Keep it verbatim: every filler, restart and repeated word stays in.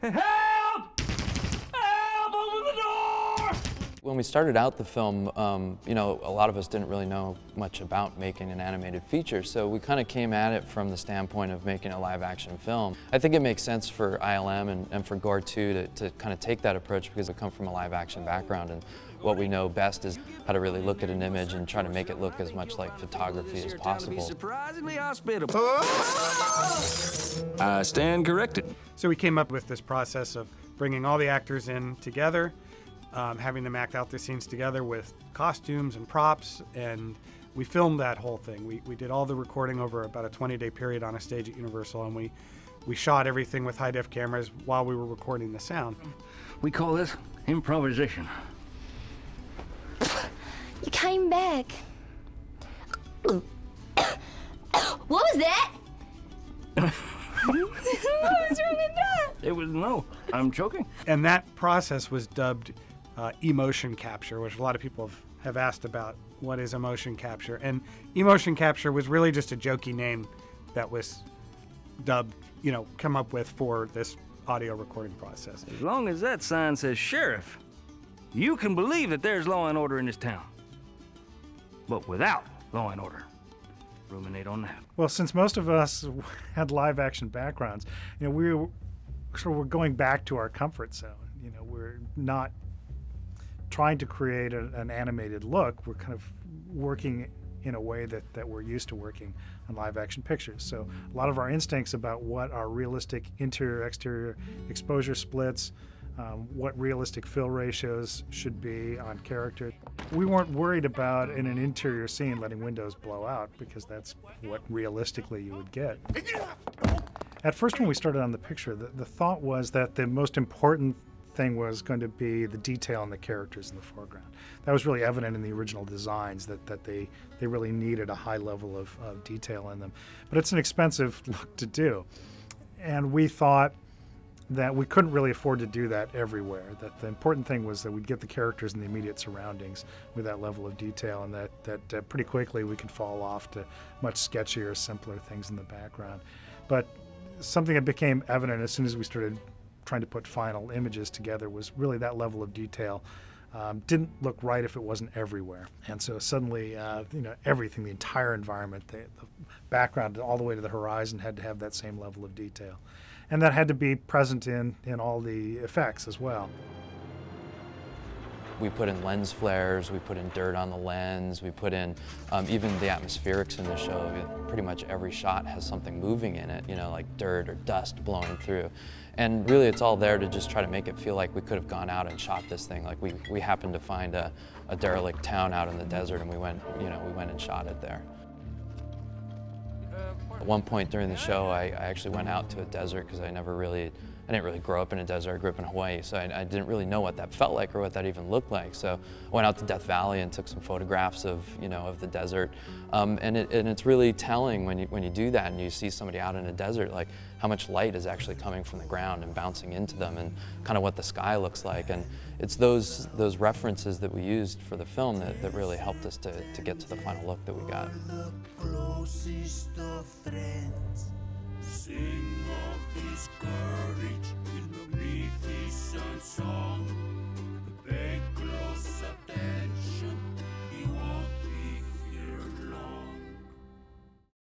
Help! Help! Open the door! When we started out the film, um, you know, a lot of us didn't really know much about making an animated feature, so we kind of came at it from the standpoint of making a live-action film. I think it makes sense for I L M and, and for Gore too to, to kind of take that approach because we come from a live-action background, and what we know best is how to really look at an image and try to make it look as much like photography as possible. Surprisingly hospitable. I stand corrected. So we came up with this process of bringing all the actors in together, um, having them act out their scenes together with costumes and props, and we filmed that whole thing. We, we did all the recording over about a twenty day period on a stage at Universal, and we, we shot everything with high-def cameras while we were recording the sound. We call this improvisation. You came back. What was that? What was wrong with that? It was no. I'm choking. And that process was dubbed uh, emotion capture, which a lot of people have, have asked about. What is emotion capture? And emotion capture was really just a jokey name that was dubbed, you know, come up with for this audio recording process. As long as that sign says sheriff, you can believe that there's law and order in this town. But without law and order, ruminate on that. Well, since most of us had live action backgrounds, you know, we were sort of we're going back to our comfort zone. You know, we're not trying to create a, an animated look. We're kind of working in a way that, that we're used to working on live action pictures. So a lot of our instincts about what our realistic interior exterior exposure splits, um, what realistic fill ratios should be on character. We weren't worried about in an interior scene letting windows blow out, because that's what realistically you would get. At first, when we started on the picture, the, the thought was that the most important thing was going to be the detail in the characters in the foreground. That was really evident in the original designs, that, that they, they really needed a high level of, of detail in them. But it's an expensive look to do. And we thought that we couldn't really afford to do that everywhere, that the important thing was that we'd get the characters in the immediate surroundings with that level of detail, and that, that uh, pretty quickly we could fall off to much sketchier, simpler things in the background. But something that became evident as soon as we started trying to put final images together was really that level of detail um, didn't look right if it wasn't everywhere. And so suddenly, uh, you know, everything, the entire environment, the, the background all the way to the horizon had to have that same level of detail. And that had to be present in, in all the effects as well. We put in lens flares, we put in dirt on the lens, we put in um, even the atmospherics in the show. Pretty much every shot has something moving in it, you know, like dirt or dust blowing through. And really it's all there to just try to make it feel like we could have gone out and shot this thing. Like we, we happened to find a, a derelict town out in the desert, and we went, you know, we went and shot it there. At one point during the show, I, I actually went out to a desert because I never really, I didn't really grow up in a desert. I grew up in Hawaii, so I, I didn't really know what that felt like or what that even looked like. So I went out to Death Valley and took some photographs of, you know, of the desert. Um, and, it, and it's really telling when you, when you do that and you see somebody out in a desert, like how much light is actually coming from the ground and bouncing into them, and kind of what the sky looks like. And it's those, those references that we used for the film that, that really helped us to, to get to the final look that we got.